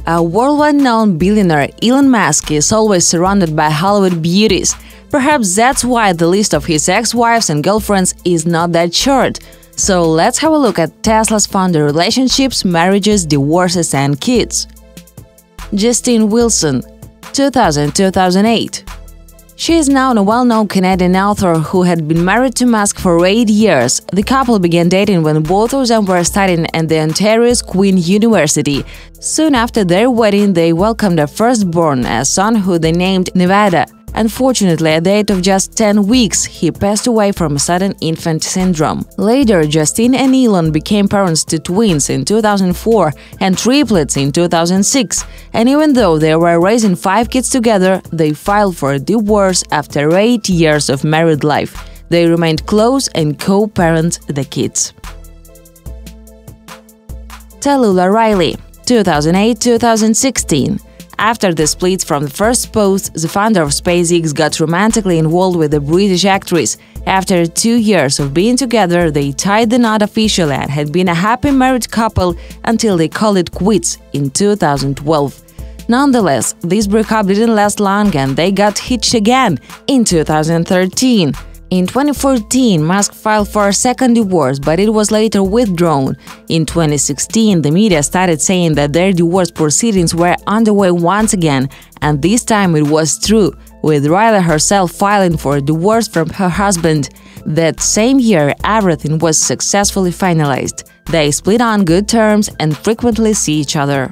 A worldwide known billionaire, Elon Musk is always surrounded by Hollywood beauties. Perhaps that's why the list of his ex-wives and girlfriends is not that short. So let's have a look at Tesla's founder relationships, marriages, divorces and kids. Justine Wilson, 2000–2008. She is now a well-known Canadian author who had been married to Musk for 8 years. The couple began dating when both of them were studying at the Ontario's Queen University. Soon after their wedding, they welcomed their firstborn, a son who they named Nevada. Unfortunately, at the age of just 10 weeks, he passed away from sudden infant syndrome. Later, Justine and Elon became parents to twins in 2004 and triplets in 2006. And even though they were raising 5 kids together, they filed for a divorce after 8 years of married life. They remained close and co-parent the kids. Talulah Riley, 2008–2016. After the split from the first spouse, the founder of SpaceX got romantically involved with the British actress. After 2 years of being together, they tied the knot officially and had been a happy married couple until they called it quits in 2012. Nonetheless, this breakup didn't last long and they got hitched again in 2013. In 2014, Musk filed for a second divorce, but it was later withdrawn. In 2016, the media started saying that their divorce proceedings were underway once again, and this time it was true, with Riley herself filing for a divorce from her husband. That same year, everything was successfully finalized. They split on good terms and frequently see each other.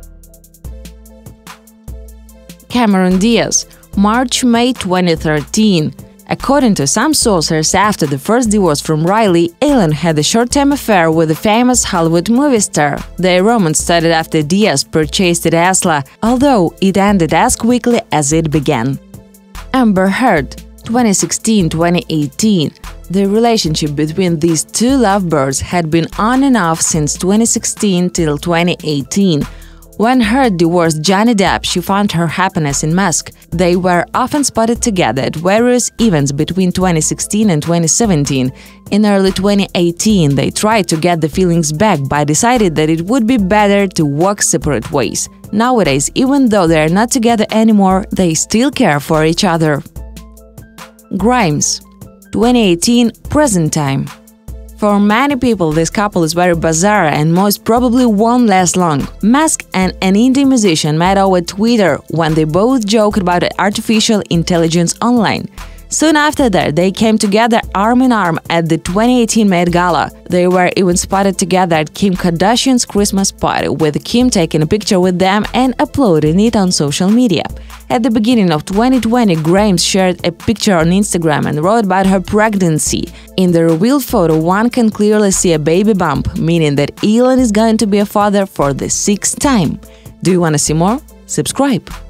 Cameron Diaz, March–May 2013. According to some sources, after the first divorce from Riley, Elon had a short-term affair with the famous Hollywood movie star. Their romance started after Diaz purchased a Tesla, although it ended as quickly as it began. Amber Heard, 2016–2018. The relationship between these two lovebirds had been on and off since 2016 till 2018. When Heard divorced Johnny Depp, she found her happiness in Musk. They were often spotted together at various events between 2016 and 2017. In early 2018, they tried to get the feelings back but decided that it would be better to walk separate ways. Nowadays, even though they are not together anymore, they still care for each other. Grimes, 2018, present time. For many people, this couple is very bizarre and most probably won't last long. Musk and an indie musician met over Twitter when they both joked about artificial intelligence online. Soon after that, they came together arm in arm at the 2018 Met Gala. They were even spotted together at Kim Kardashian's Christmas party, with Kim taking a picture with them and uploading it on social media. At the beginning of 2020, Grimes shared a picture on Instagram and wrote about her pregnancy. In the revealed photo, one can clearly see a baby bump, meaning that Elon is going to be a father for the 6th time. Do you want to see more? Subscribe!